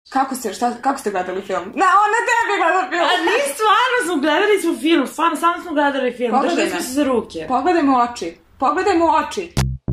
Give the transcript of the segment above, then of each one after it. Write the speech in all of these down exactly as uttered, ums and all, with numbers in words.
Kako ste, šta, kako ste gledali film? Na, on na tebi gleda film! A mi stvarno smo gledali smo film, stvarno, samo smo gledali film, držali smo se za ruke. Pogledaj mu oči, pogledaj mu oči.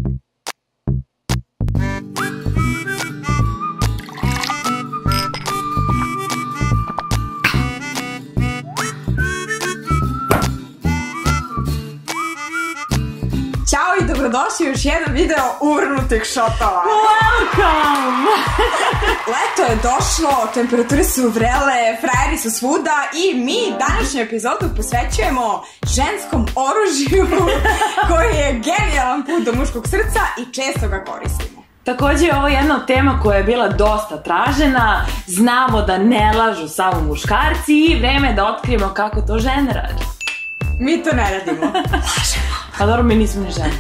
Ćao i dobrodošli u još jedan video uvrnutih šotova. Welcome! Leto je došlo, temperature su vrele, frajeri su svuda i mi današnju epizodu posvećujemo ženskom oružju koji je genijalan put do muškog srca i često ga koristimo. Također je ovo jedna od tema koja je bila dosta tražena. Znamo da ne lažu samo muškarci i vreme je da otkrijemo kako to žene rade. Mi to ne radimo. Lažemo. Pa dobro, mi nismo ni žene.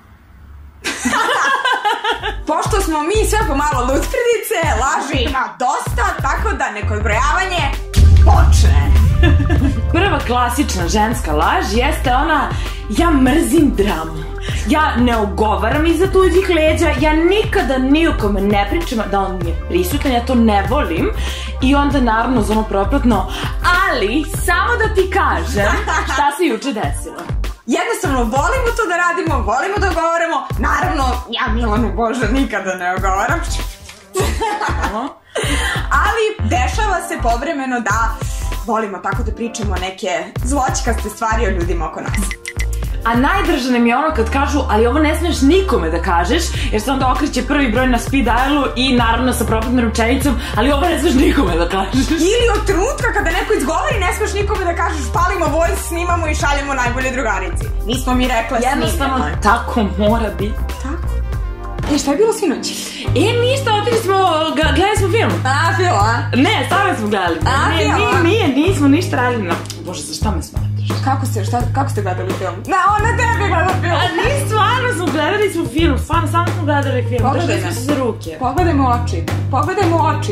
Pošto smo mi sve pomalo lutpredice, laži ima dosta, tako da neko odbrojavanje počne. Prva klasična ženska laž jeste ona: ja mrzim dramu, ja ne ogovaram iza tuđih leđa, ja nikada nijukome ne pričam da on mi je prisutan, ja to ne volim. I onda naravno za ono propratno: ali samo da ti kažem šta se juče desilo. Jednostavno volimo to da radimo, volimo da ogovaramo. Naravno, ja Milanu Boža nikada ne ogovaram. Ali dešava se povremeno da volimo tako da pričamo neke zločkaste stvari o ljudima oko nas. A najdraže nam je ono kad kažu: ali ovo ne smiješ nikome da kažeš, jer se onda okreće prvi broj na speed dialu i naravno sa propratnom rečenicom: ali ovo ne smiješ nikome da kažeš. Ili od trenutka kada neko izgovori ne smiješ nikome da kažeš, palimo voice, snimamo i šaljemo najbolje drugarici. Nismo mi rekla snimljamo. Jednostavno tako mora biti. Tako. E, šta je bilo sinoć? E, ništa, otišli smo, gledali smo film. A, film, a? Ne, stvarno smo gledali. A, ne, film, nije, a? nije, nismo ništa radili. No, Bože, za šta me smatraš? Kako ste, šta, kako ste gledali film? Na, on na tebi gleda film. A mi stvarno smo gledali smo film, stvarno, samo smo gledali film. Držali smo se za ruke. Pogledaj mu oči, pogledaj mu oči.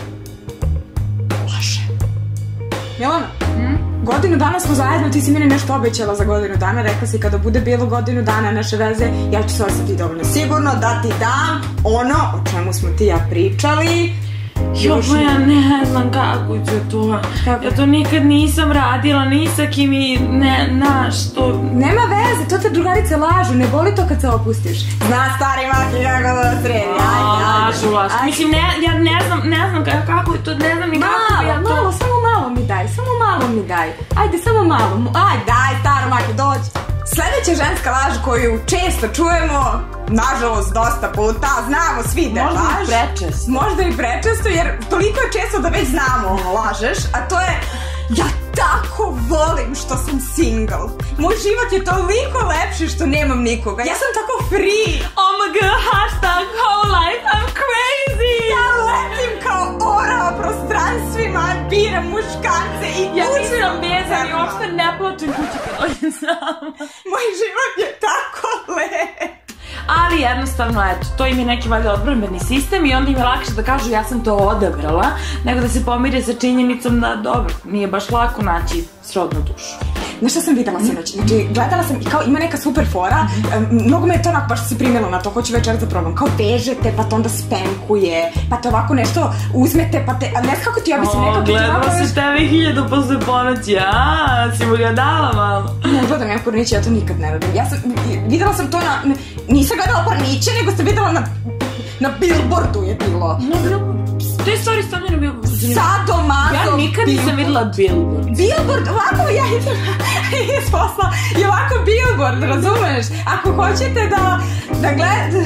Laže. Milana, hmm? Godinu dana smo zajedno, ti si meni nešto obećala za godinu dana, rekla si kada bude bilo godinu dana naše veze, ja ću se osjetiti dovoljno sigurno da ti dam ono o čemu smo ti ja pričali. Jo, pa ja ne znam kako ću to. Kako? Ja to nikad nisam radila, ni sa kim i ne, naš, to... Nema veze, to te drugarice lažu, ne boli to kad se opustiš. Zna stari maki kako da sredi, ajde, ajde. Lažu, lažu. Mislim, ne, ja ne znam, ne znam kako je to, ne znam ni kako ja to... Malo, malo, samo malo mi daj, samo malo mi daj. Ajde, samo malo, ajde, daj, staro maki, dođi. Sljedeća ženska laž koju često čujemo, nažalost dosta puta, znamo svi da laž. Možda i prečesto. Možda i prečesto, jer toliko je često da već znamo ono lažeš, a to je: ja tako volim što sam single. Moj život je toliko lepši što nemam nikoga. Ja sam tako free. Oh my god, hashtag whole life, I'm crazy. Ja letim kao orao prostranstvima, biram muškarce i Ja kućam nisam vezan i sama. uopšte ne plačem kući kad dođem sama. Moj život je tako lep. Ali jednostavno, eto, to im je neki valjda odbrambeni sistem i onda im je lakše da kažu ja sam to odabrala, nego da se pomire sa činjenicom da, dobro, nije baš lako naći srodnu dušu. Znaš šta sam videla sinoć? Znači, gledala sam i kao ima neka super fora, um, mnogo me je to onako baš se primjelo na to, hoću večer da probam, kao vežete, pa to onda spankuje, pa to ovako nešto uzmete, pa te, a ne znam kako ti objasnim, nekako ti ovako... O, gledala si tebi hiljadu posle ponoći, a, si mu ga dala malo. Ne gledam ja porniće, ja to nikad ne radim. Ja sam, videla sam to na, nisam gledala porniće, nego sam videla na, na billboardu je bilo. Na billboardu? To je stvari stavljeno billboard. Sadomaso. Ja nikad nisam videla billboard. Billboard, ovako ja idem iz posla i ovako billboard, razumeš? Ako hoćete da, da gledate...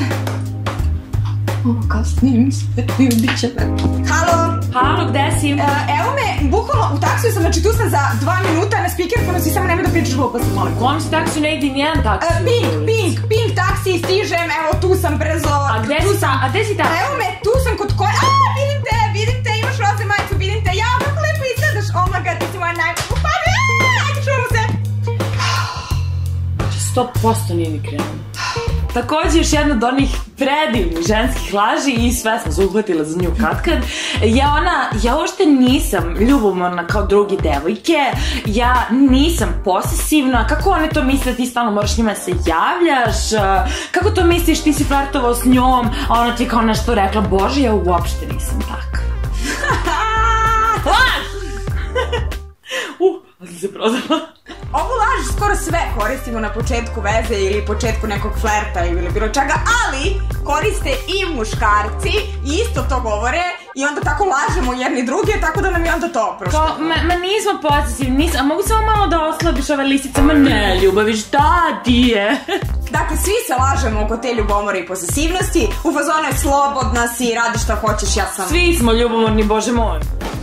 Ovo kao snimim sve, ljubit će me. Halo? Halo, gde si? E, evo me, bukvalno u taksiju sam, znači tu sam za dva minuta na speakerfonu, si samo nemoj da pričaš gluposti, molim. Kom si taksiju, ne ide nijedan taksiju? E, pink, pink, pink taksi, stižem, evo tu sam brzo. A gde si ta, a gde si taksiju? Evo me, tu sam kod koje, a vidim te, vidim te, imaš roze majicu, vidim te, ja, kako lepo izgledaš, oh my god, ti si moja najbolja, pa ajde, čujemo se. sto posto nije ni krenuo. Također još jedna od onih predivnih ženskih laži i sve sam se uhvatila za nju katkad je ona: ja uopšte nisam ljubomorna kao drugi devojke, ja nisam posesivna, kako one to misle, ti stalno moraš njima se javljaš, kako to misliš, ti si flirtovao s njom, a ona ti je kao nešto rekla. Bože, ja uopšte nisam takva. prozvala. Ovu laž skoro sve koristimo na početku veze ili početku nekog flerta ili bilo čega, ali koriste i muškarci i isto to govore i onda tako lažemo jedni druge, tako da nam je onda to oprošteno. Kao, ma, ma nismo posesivni, nisam, a mogu samo malo da oslabiš ove listice, ma ne, ljubavi, šta ti je? Dakle, svi se lažemo oko te ljubomore i posesivnosti, u fazonu je slobodna si, radi šta hoćeš, ja sam... Svi smo ljubomorni, bože moj.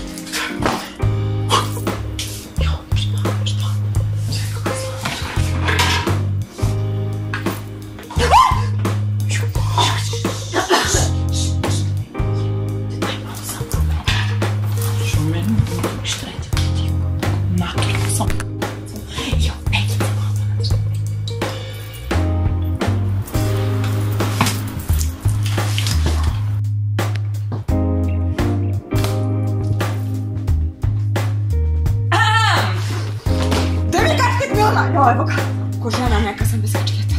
Evo ga, ko žena neka sam bez kačketa.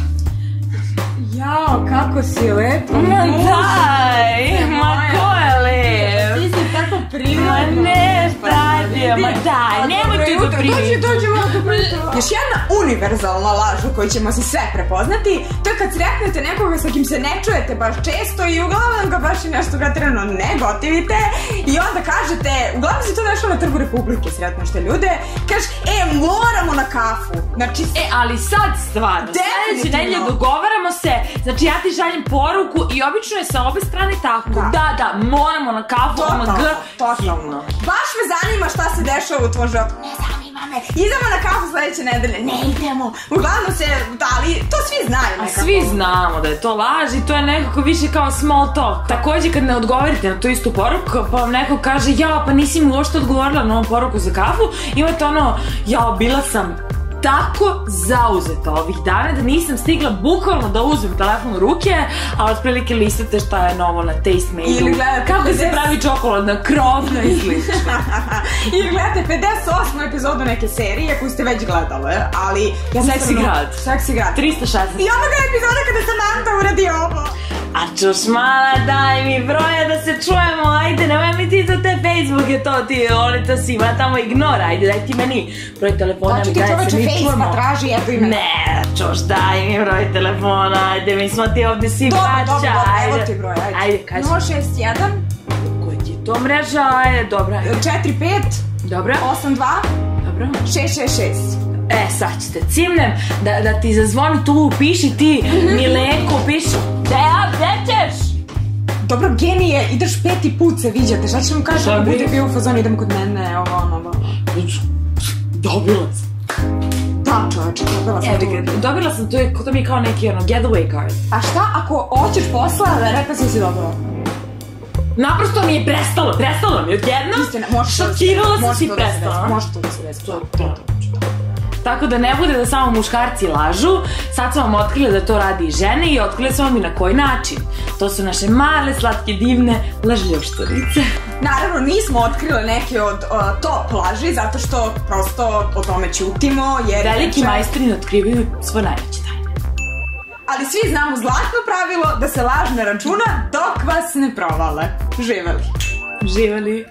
Jao, kako si lepo. Ma daj, ma ko je lep. Ti si tako prirodno. Ma ne, šta ti je, ma daj, nemoj ti da primijem. Dođi, dođi, malo dobro jutro. Još jedna univerzalna laž u kojoj ćemo se sve prepoznati, to je kad sretnete nekoga sa kim se ne čujete baš često i uglavnom ga baš i nešto gatreno ne gotivite i onda kažete, uglavnom se to dešava na Trgu Republike, sretneš te ljude, kažeš, e, moramo na kafu. Znači, E, ali sad stvarno, sljedeće nedelje dogovaramo se, znači ja ti šaljem poruku i obično je sa obe strane tako, da, da, da moramo na kafu, totalno, omg, totalno. Baš me zanima šta se dešava u tvoj životu. Ne zanima me. Idemo na kafu sljedeće nedelje. Ne idemo. Uglavnom se, da, ali to svi znaju nekako. A svi znamo da je to laž i to je nekako više kao small talk. Također kad ne odgovorite na tu istu poruku, pa vam neko kaže, ja, pa nisi mi uopšte odgovorila na ovu poruku za kafu, imate ono, ja, bila sam tako zauzeta ovih dana da nisam stigla bukvalno da uzmem telefon u ruke, a otprilike listate šta je novo na Tastemade-u, kako se pravi čokoladna krovna i slično. Ili gledate pedeset osmu epizodu neke serije koju ste već gledale, ali... Seksi grad. Seksi grad. trista šesnaest. I onoga epizoda kada Samantha uradi ovo. A čuš mala, daj mi broja da se čujemo, ajde, nemoj mi ti za te Facebooke to ti, oni to si ima tamo ignora, ajde daj ti meni broj telefona, mi daj se mi čujemo. Facebooka traži jedno ime. Ne, čuš, daj mi broj telefona, ajde, mi smo ti ovdje svi braća, ajde. Dobro, dobro, evo ti broj, ajde. Ajde, kaži. nula šest jedan Koja ti je to mreža, ajde, dobra. četiri pet Dobra. osam dva Dobro. šest šest šest E, sad ćete cimnem da, da ti zazvoni tu, piši ti, Milenko, piši. Deja, gde ćeš? Dobro, genije, ideš peti put se viđate, šta ćemo kažem da bude bio u fazonu, idem kod mene, ovo, ono, ovo. Dobila sam. Da, čovječe, dobila sam tu. Evo, dobila sam, to, je, to mi je kao neki ono, getaway card. A šta ako hoćeš posla, da rekla si si dobila? Naprosto mi je prestalo, prestalo mi odjedno. Istina, može to da se Šokirala sam može si to da se prestala. desi, može to da se desi. To, to. Tako da ne bude da samo muškarci lažu, sad smo vam otkrili da to radi i žene i otkrili smo vam i na koji način. To su naše male, slatke, divne lažljoštarice. Naravno, nismo otkrile neke od uh, top laži, zato što prosto o tome ćutimo, jer... Veliki neče... majstori ne otkrivaju svoje najveće tajne. Ali svi znamo zlatno pravilo da se laž ne računa dok vas ne provale. Živeli. Živeli.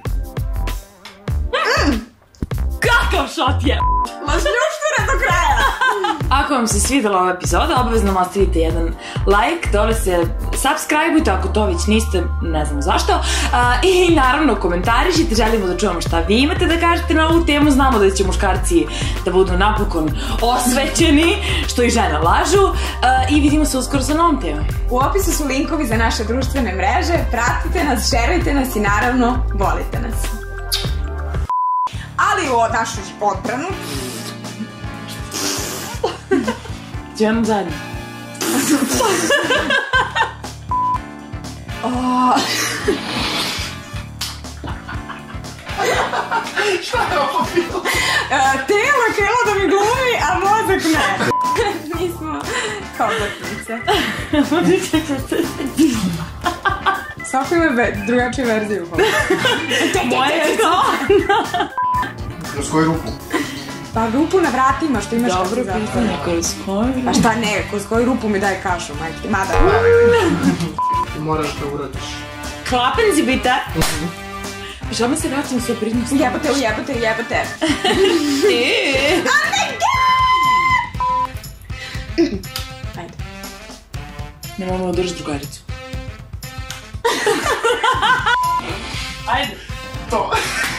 Mm. Kakav šot je! Lažljušture do kraja! Ako vam se svidjela ova epizoda, obavezno ostavite jedan like, dole se subscribeujte ako to već niste, ne znam zašto. A, I naravno komentarišite, želimo da čujemo šta vi imate da kažete na ovu temu. Znamo da će muškarci da budu napokon osvećeni, što i žene lažu. A, I vidimo se uskoro sa novom temom. U opisu su linkovi za naše društvene mreže, pratite nas, šerujte nas i naravno volite nas. Ali u našu odbranu... Ćemo zajedno. Šta je ovo bilo? Telo htjelo da mi glumi, a mozak ne. Mi smo kao gotnice. Svako ima drugačiju verziju. Moje je kao... Kroz koju rupu? Pa rupu na vratima, što imaš kako se zapravo. Dobro pitanje, kroz koju? Pa šta ne, kroz koju rupu mi daj kašu, majke, mada. Ti moraš da uradiš. Klapenzi bitte. I šta me se vraćam sve pridnosti? Jebote, ujebote, jebote. Ajde. Nemamo da drži drugaricu. Ajde. To.